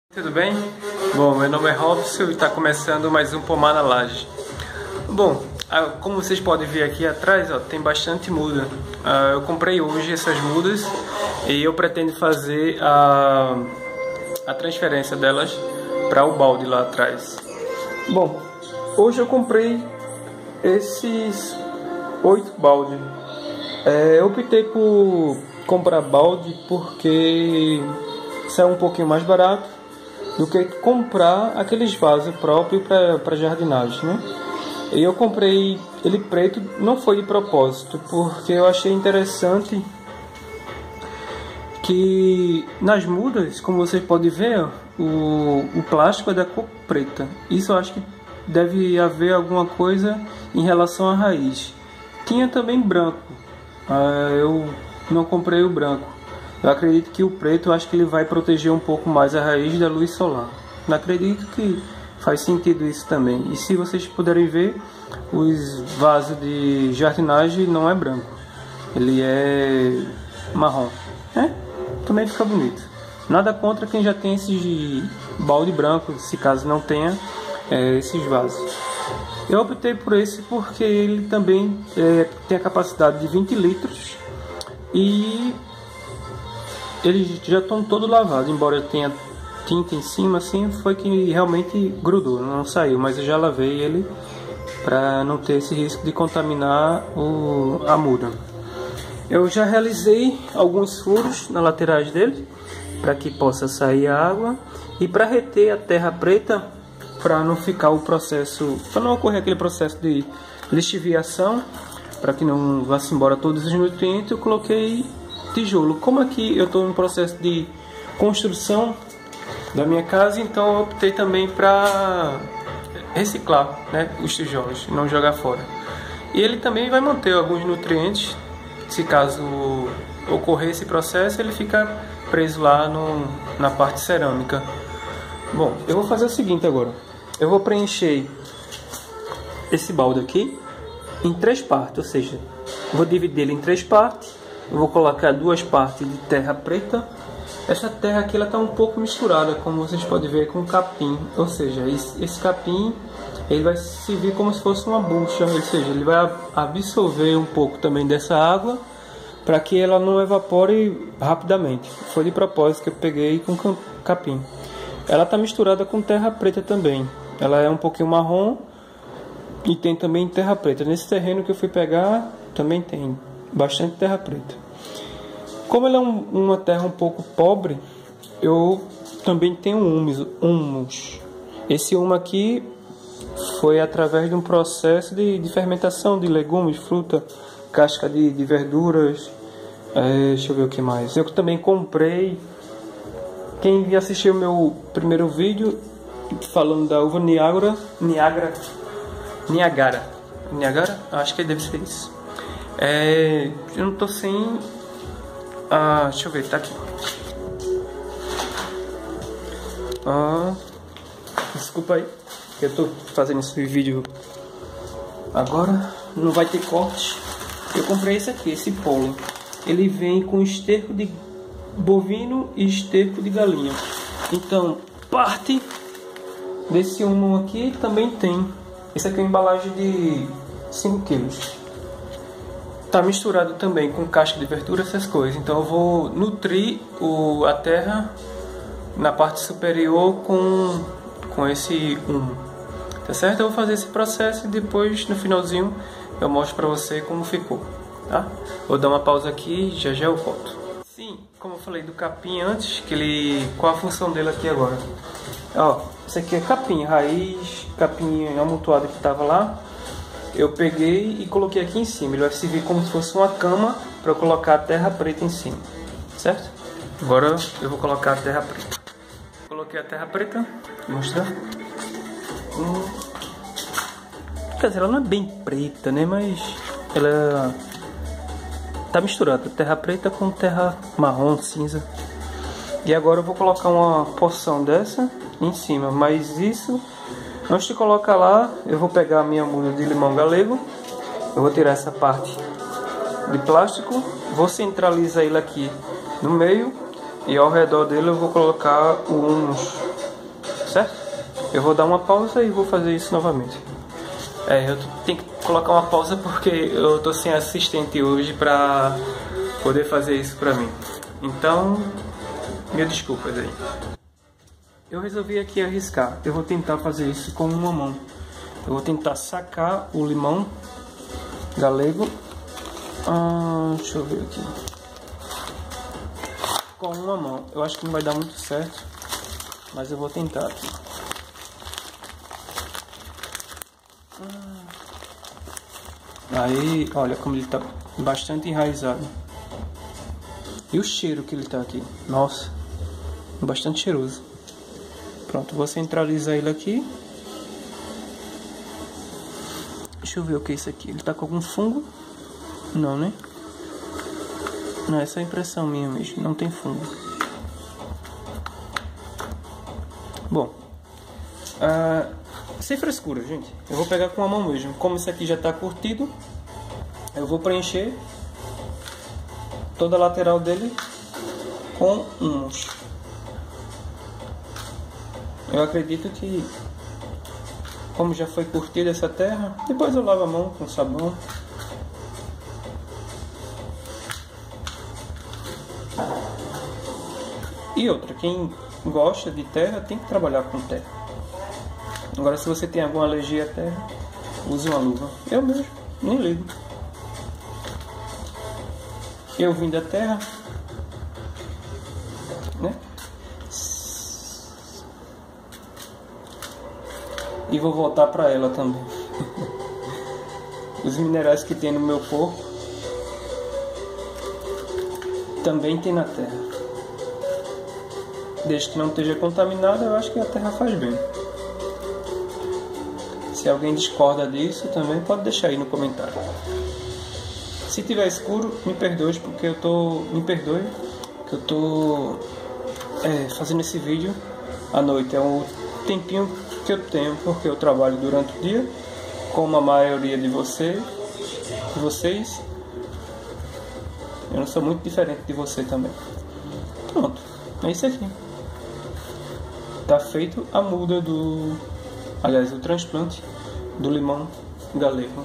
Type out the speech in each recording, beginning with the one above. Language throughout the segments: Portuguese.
Tudo bem? Bom, meu nome é Robson e está começando mais um Pomar na Laje. Bom, como vocês podem ver aqui atrás, ó, tem bastante muda. Eu comprei hoje essas mudas e eu pretendo fazer a transferência delas para o balde lá atrás. Bom, hoje eu comprei esses 8 baldes. Eu optei por comprar balde porque saiu um pouquinho mais barato do que comprar aqueles vasos próprios para jardinagem, né? E eu comprei ele preto, não foi de propósito, porque eu achei interessante que nas mudas, como vocês podem ver, o plástico é da cor preta. Isso eu acho que deve haver alguma coisa em relação à raiz. Tinha também branco, eu não comprei o branco. Eu acredito que o preto, eu acho que ele vai proteger um pouco mais a raiz da luz solar. Eu acredito que faz sentido isso também. E se vocês puderem ver, os vasos de jardinagem não é branco, ele é marrom, né? Também fica bonito. Nada contra quem já tem esse balde branco, se caso não tenha esses vasos. Eu optei por esse porque ele também tem a capacidade de 20 litros e eles já estão todo lavados, embora tenha tinta em cima, assim, foi que realmente grudou, não saiu, mas eu já lavei ele para não ter esse risco de contaminar a muda. Eu já realizei alguns furos nas laterais dele para que possa sair a água e para reter a terra preta, para não ficar o processo, para não ocorrer aquele processo de lixiviação, para que não vá-se embora todos os nutrientes, eu coloquei tijolo. Como aqui eu estou no processo de construção da minha casa, então eu optei também para reciclar, né, os tijolos, não jogar fora. E ele também vai manter alguns nutrientes, se caso ocorrer esse processo, ele fica preso lá na parte cerâmica. Bom, eu vou fazer o seguinte agora. Eu vou preencher esse balde aqui em 3 partes, ou seja, vou dividir ele em 3 partes. Eu vou colocar 2 partes de terra preta. Essa terra aqui ela está um pouco misturada, como vocês podem ver, com capim. Ou seja, esse capim ele vai servir como se fosse uma bucha. Ou seja, ele vai absorver um pouco também dessa água para que ela não evapore rapidamente. Foi de propósito que eu peguei com capim. Ela está misturada com terra preta também. Ela é um pouquinho marrom e tem também terra preta. Nesse terreno que eu fui pegar também tem bastante terra preta. Como ela é uma terra um pouco pobre, eu também tenho humus. Esse humus aqui foi através de um processo de fermentação de legumes, fruta, casca de verduras. Deixa eu ver o que mais. Eu também comprei. Quem assistiu o meu primeiro vídeo falando da uva Niagara, acho que deve ser isso. Eu não tô sem. Deixa eu ver, tá aqui. Desculpa aí, eu tô fazendo esse vídeo agora, não vai ter corte. Eu comprei esse aqui, esse pólen. Ele vem com esterco de bovino e esterco de galinha. Então, parte desse humo aqui também tem. Esse aqui é uma embalagem de 5 kg. Tá misturado também com casca de verdura, essas coisas. Então eu vou nutrir a terra na parte superior com esse humo. Tá certo? Eu vou fazer esse processo e depois no finalzinho eu mostro pra você como ficou, tá? Vou dar uma pausa aqui e já eu volto. Sim, como eu falei do capim antes, qual a função dele aqui agora? Ó, esse aqui é capim, raiz, capim amontoado que tava lá. Eu peguei e coloquei aqui em cima. Ele vai servir como se fosse uma cama para eu colocar a terra preta em cima, certo? Agora eu vou colocar a terra preta. Coloquei a terra preta, vou mostrar. Quer dizer, ela não é bem preta, né? Mas ela tá misturada, terra preta com terra marrom, cinza. E agora eu vou colocar uma porção dessa em cima, mas isso, antes de colocar lá, eu vou pegar a minha muda de limão galego. Eu vou tirar essa parte de plástico, vou centralizar ele aqui no meio e ao redor dele eu vou colocar o humus certo? Eu vou dar uma pausa e vou fazer isso novamente. Eu tenho que colocar uma pausa porque eu tô sem assistente hoje pra poder fazer isso pra mim. Então, mil desculpas aí. Eu resolvi aqui arriscar. Eu vou tentar fazer isso com uma mão. Eu vou tentar sacar o limão galego. Deixa eu ver aqui. Com uma mão. Eu acho que não vai dar muito certo, mas eu vou tentar aqui. Aí, olha como ele tá bastante enraizado. E o cheiro que ele tá aqui. Nossa, bastante cheiroso. Pronto, vou centralizar ele aqui. Deixa eu ver o que é isso aqui. Ele tá com algum fungo? Não, né? Não, essa é a impressão minha mesmo. Não tem fungo. Bom, sem frescura, gente. Eu vou pegar com a mão mesmo. Como isso aqui já está curtido, eu vou preencher toda a lateral dele com humus. Eu acredito que, como já foi curtida essa terra, depois eu lavo a mão com sabão. E outra, quem gosta de terra tem que trabalhar com terra. Agora, se você tem alguma alergia à terra, use uma luva. Eu mesmo, nem ligo. Eu vim da terra, né? E vou voltar para ela também. Os minerais que tem no meu corpo também tem na terra. Desde que não esteja contaminada, eu acho que a terra faz bem. Se alguém discorda disso, também pode deixar aí no comentário. Se tiver escuro, me perdoe porque eu tô fazendo esse vídeo à noite. É o tempinho que eu tenho, porque eu trabalho durante o dia, como a maioria de vocês. Eu não sou muito diferente de você também. Pronto, é isso aqui. Tá feito a muda o transplante do limão galego.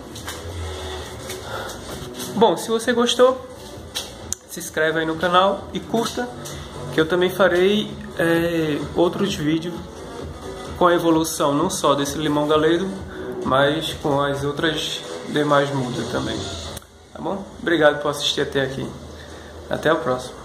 Bom, se você gostou, se inscreve aí no canal e curta, que eu também farei outros vídeos com a evolução não só desse limão galego, mas com as outras demais mudas também. Tá bom? Obrigado por assistir até aqui. Até a próxima.